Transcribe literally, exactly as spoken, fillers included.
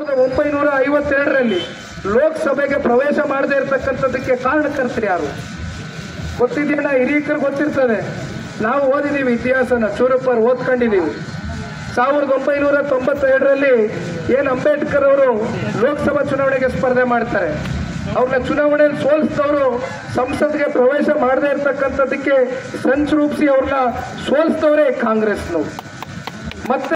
ಸಾವಿರದ ಒಂಬೈನೂರ ಐವತ್ತೆರಡರಲ್ಲಿ ಲೋಕಸಭೆಗೆ ಪ್ರವೇಶ ಮಾಡದೇ ಇರತಕ್ಕಂಥದ್ದಕ್ಕೆ ಕಾರಣಕರ್ತರು ಯಾರು ಗೊತ್ತಿದೆಯಲ್ಲ? ಹಿರಿಯಕರು ಗೊತ್ತಿರ್ತದೆ. ನಾವು ಓದಿದೀವಿ ಇತಿಹಾಸನ, ಚೂರಪ್ಪರ್ ಓದ್ಕೊಂಡಿದ್ದೀವಿ. ಸಾವಿರದ ಒಂಬೈನೂರ ತೊಂಬತ್ತೆರಡರಲ್ಲಿ ಏನು ಅಂಬೇಡ್ಕರ್ ಅವರು ಲೋಕಸಭಾ ಚುನಾವಣೆಗೆ ಸ್ಪರ್ಧೆ ಮಾಡ್ತಾರೆ, ಅವ್ರನ್ನ ಚುನಾವಣೆಯಲ್ಲಿ ಸೋಲಿಸಿದವರು ಸಂಸತ್ಗೆ ಪ್ರವೇಶ ಮಾಡದೇ ಇರತಕ್ಕಂಥದ್ದಕ್ಕೆ ಸಂಚು ರೂಪಿಸಿ ಅವ್ರನ್ನ ಸೋಲಿಸಿದವರೇ ಕಾಂಗ್ರೆಸ್ನವರು. ಮತ್ತೆ